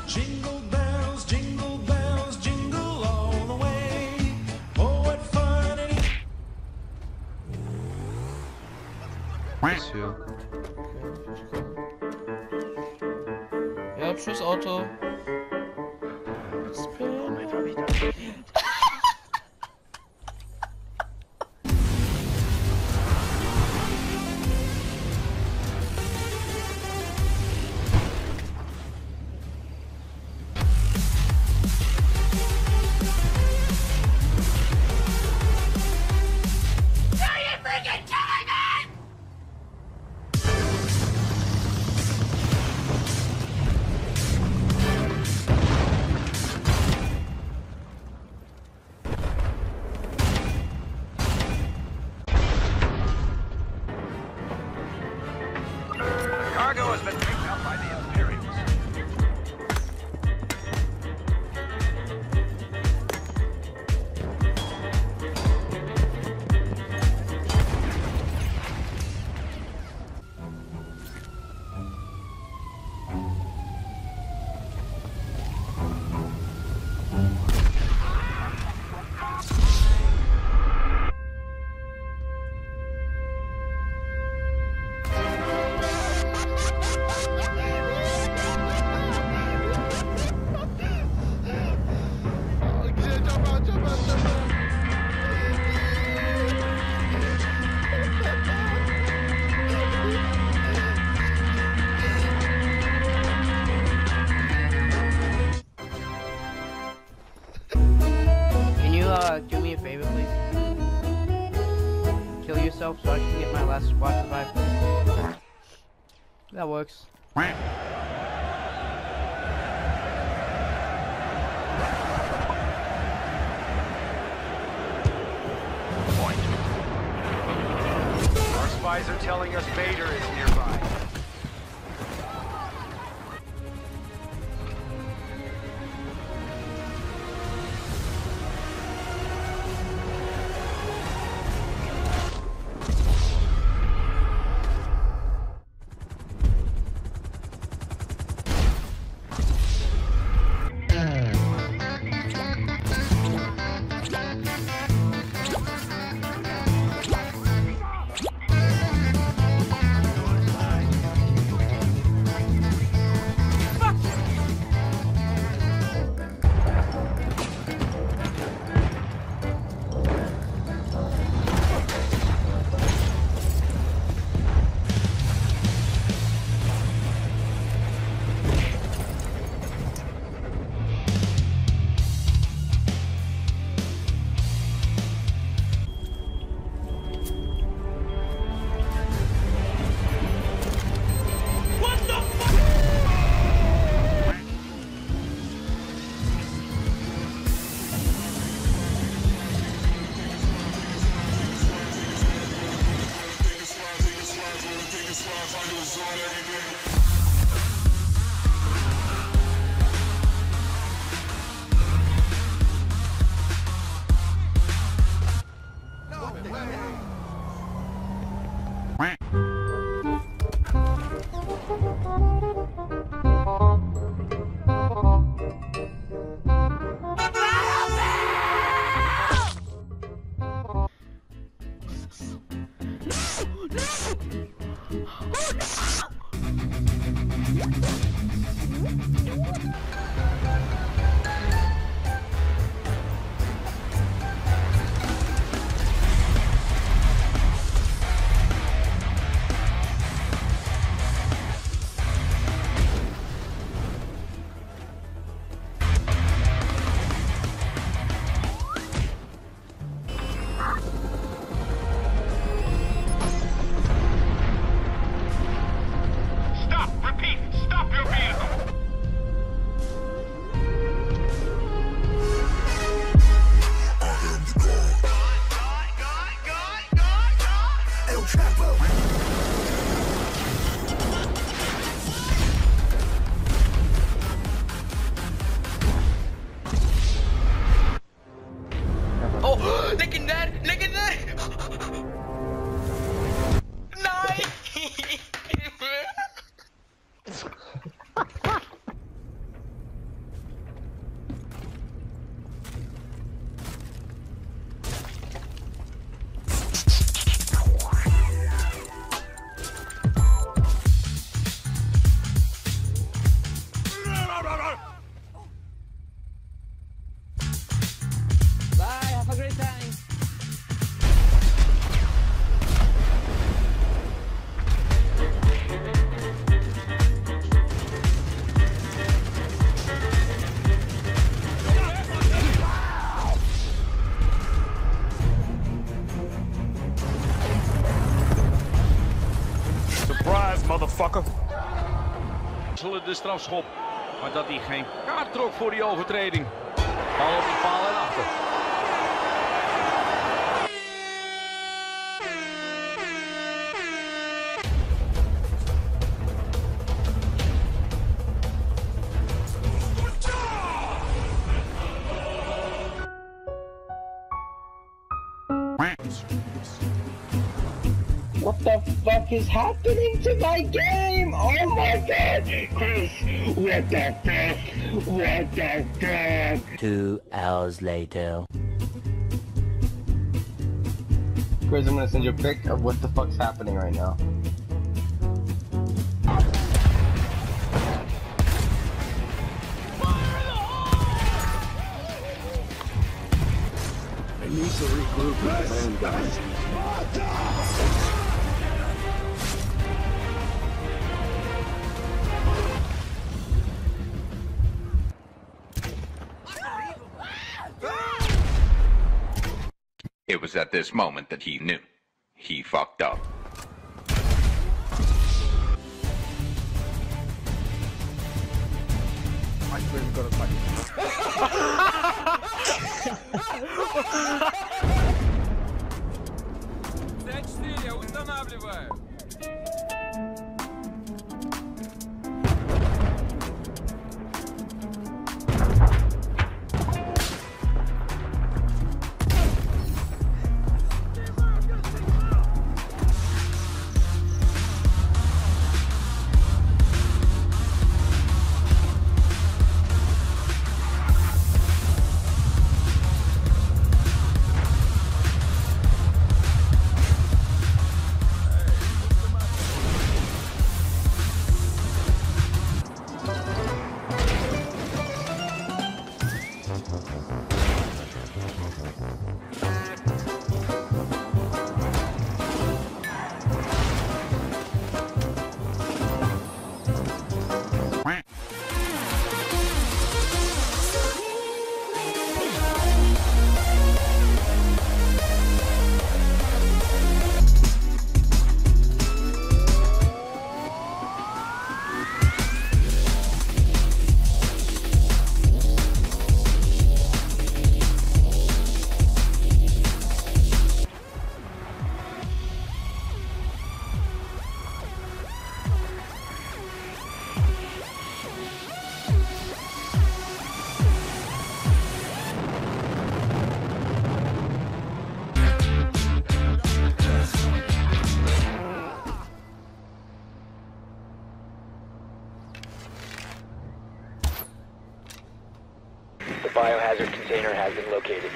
jingle bells, jingle all the way. Oh, what fun it is. Все. Ja, hab tschüss Auto. Cargo has been picked up by the Imperials. Can you do me a favor, please? Kill yourself so I can get my last squad revive. That works. Point. Our spies are telling us Vader is nearby. de strafschop. Maar dat hij geen kaart trok voor die overtreding. Bal op de paal en achter. What the fuck is happening to my game? Oh my god! Chris, what the fuck? What the fuck? 2 hours later. Chris, I'm gonna send you a pic of what the fuck's happening right now. I need to regroup with the man, It was at this moment that he knew. He fucked up. The biohazard container has been located.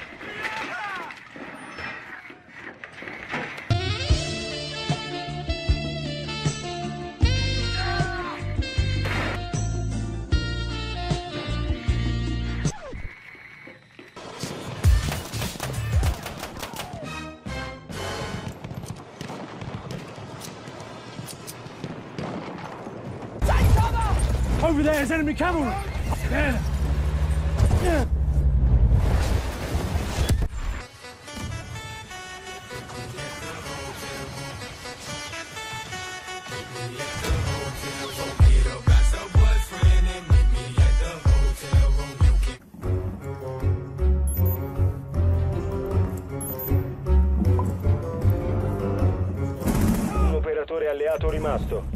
Over there is enemy cavalry! There! Yeah. Un operatore alleato rimasto.